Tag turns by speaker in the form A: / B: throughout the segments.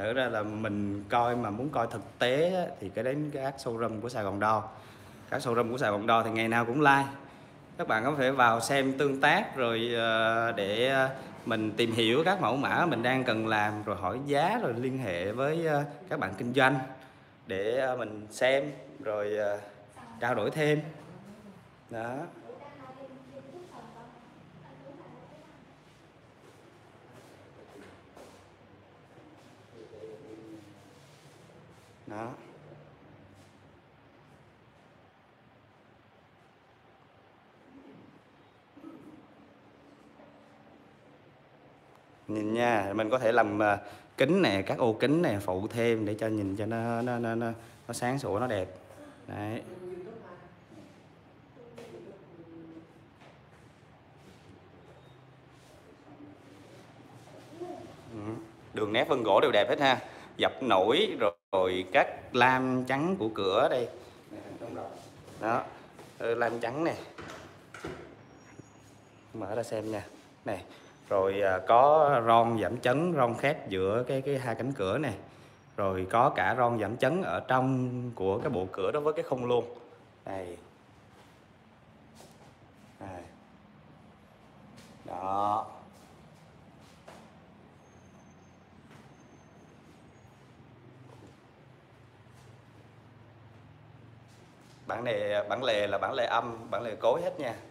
A: Thật ra là mình coi mà muốn coi thực tế á, thì cái đến các showroom của Sài Gòn Đo. Các showroom của Sài Gòn Đo thì ngày nào cũng live. Các bạn có thể vào xem tương tác rồi để mình tìm hiểu các mẫu mã mình đang cần làm, rồi hỏi giá, rồi liên hệ với các bạn kinh doanh để mình xem rồi trao đổi thêm. Đó. Đó. Nhìn nha, mình có thể làm kính nè, các ô kính nè phụ thêm để cho nhìn cho nó sáng sủa, nó đẹp. Đấy. Đường nét vân gỗ đều đẹp hết ha. Dập nổi rồi các lam trắng của cửa đây. Đó. Lam trắng nè. Mở ra xem nha. Này. Rồi có ron giảm chấn, ron khét giữa cái hai cánh cửa này. Rồi có cả ron giảm chấn ở trong của cái bộ cửa đó với cái khung luôn. Đây. Đây. Đó. Bản này bản lề là bản lề âm, bản lề cối hết nha.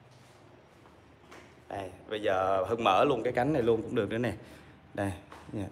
A: Đây, bây giờ Hưng mở luôn cái cánh này luôn cũng được nữa nè. Đây nha.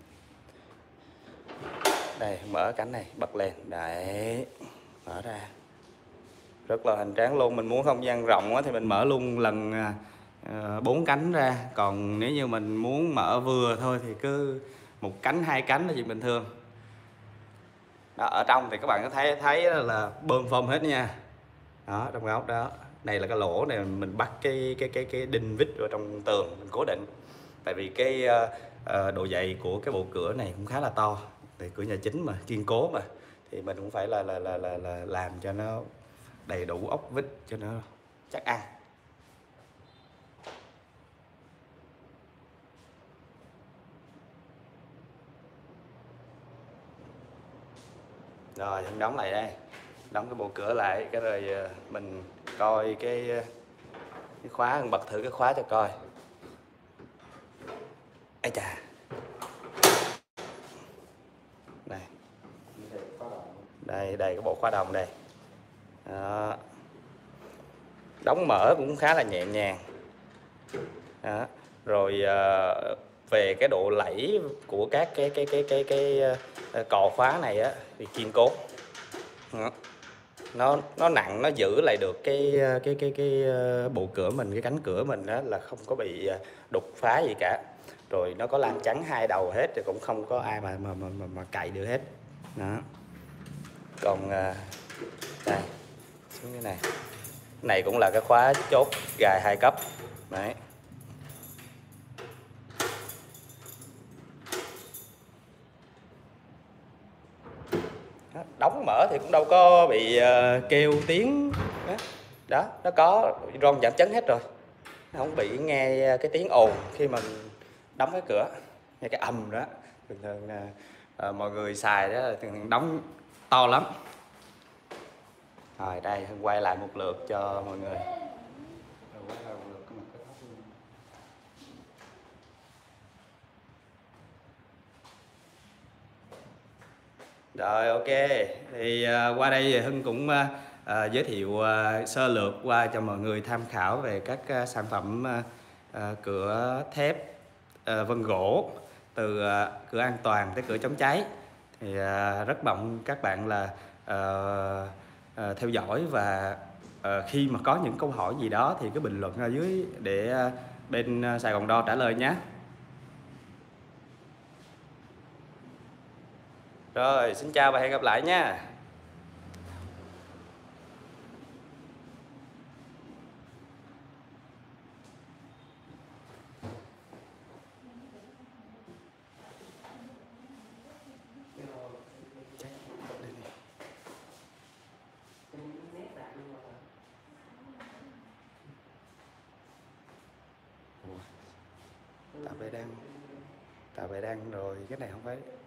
A: Đây, mở cánh này bật lên. Đấy. Mở ra. Rất là hoành tráng luôn. Mình muốn không gian rộng thì mình mở luôn lần 4 cánh ra. Còn nếu như mình muốn mở vừa thôi thì cứ một cánh, hai cánh là chuyện bình thường. Đó, ở trong thì các bạn có thấy là bơm phơm hết nha. Đó, trong góc đó. Đây là cái lỗ này mình bắt cái đinh vít vào trong tường mình cố định. Tại vì cái độ dày của cái bộ cửa này cũng khá là to. Thì cửa nhà chính mà kiên cố mà thì mình cũng phải là làm cho nó đầy đủ ốc vít cho nó chắc ăn. Rồi mình đóng lại đây, đóng cái bộ cửa lại cái rồi mình coi cái khóa, mình bật thử cái khóa cho coi. Ây chà, đây đây đây cái bộ khóa đồng đây. Đó. Đóng mở cũng khá là nhẹ nhàng. Đó. Rồi về cái độ lẫy của các cái cò khóa này á thì kiên cố. Đó. Nó nặng, nó giữ lại được cái bộ cửa mình, cái cánh cửa mình đó là không có bị đục phá gì cả. Rồi nó có lam chắn hai đầu hết thì cũng không có ai mà cạy được hết. Đó. Còn đây xuống cái này cũng là cái khóa chốt gài 2 cấp. Đấy. Đóng mở thì cũng đâu có bị kêu tiếng đó. Đó, nó có ron giảm chấn hết rồi, nó không bị nghe cái tiếng ồn khi mình đóng cái cửa, nghe cái ầm đó. Thường thường mọi người xài đó thường đóng to lắm. Rồi đây Hưng quay lại một lượt cho mọi người. Rồi ok, thì qua đây thì Hưng cũng giới thiệu sơ lược qua cho mọi người tham khảo về các sản phẩm cửa thép vân gỗ, từ cửa an toàn tới cửa chống cháy. Thì rất mong các bạn là theo dõi, và khi mà có những câu hỏi gì đó thì cứ bình luận ở dưới để bên Sài Gòn Đo trả lời nhé. Rồi, xin chào và hẹn gặp lại nha. Tạo bài đăng rồi, cái này không phải